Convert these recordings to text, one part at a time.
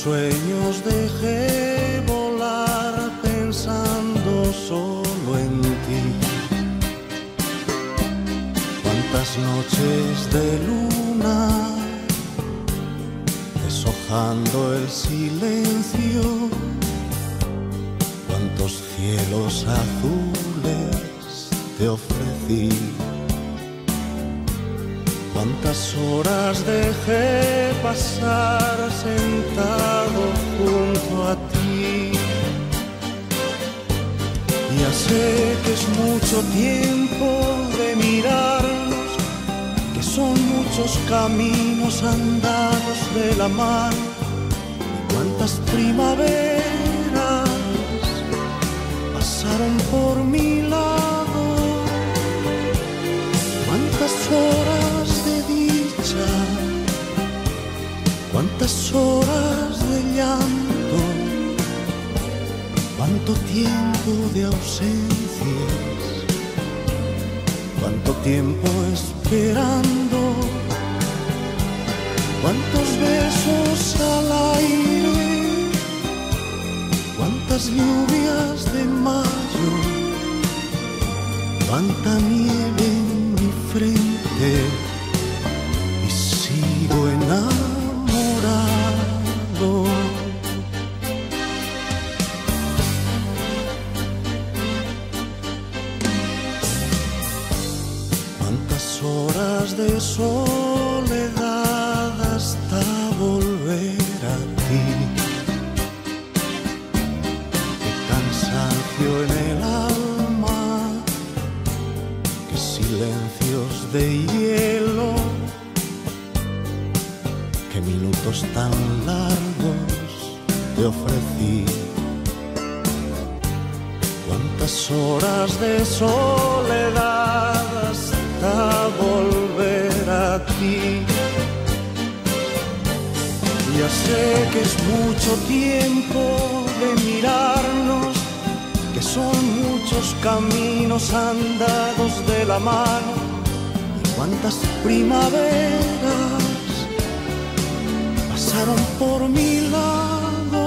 sueños dejé volar pensando solo en ti. Cuántas noches de luna deshojando el silencio, cuántos cielos azules te ofrecí. Cuántas horas dejé pasar sentado junto a ti. Ya sé que es mucho tiempo de mirarnos, que son muchos caminos andados de la mano. Cuántas primaveras pasaron por mi lado, cuántas horas de dicha, cuántas horas de llanto, cuánto tiempo de ausencias, cuánto tiempo esperando, cuántos besos al aire, cuántas lluvias de mayo, cuánta nieve en mi frente, y sigo enamorado. Cuántas horas de soledad hasta volver a ti. Qué cansancio en el alma, qué silencios de hielo, qué minutos tan largos te ofrecí. Cuántas horas de soledad hasta volver a ti. Ya sé que es mucho tiempo de mirarnos, que son muchos caminos andados de la mano. Y cuántas primaveras pasaron por mi lado,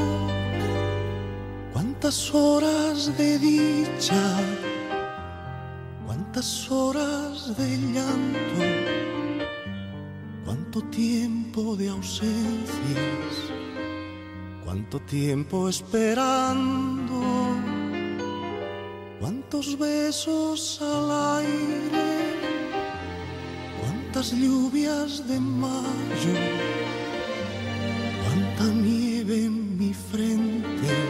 cuántas horas de dicha, cuántas horas de llanto, cuánto tiempo de ausencias, cuánto tiempo esperando, cuántos besos al aire, cuántas lluvias de mayo, cuánta nieve en mi frente,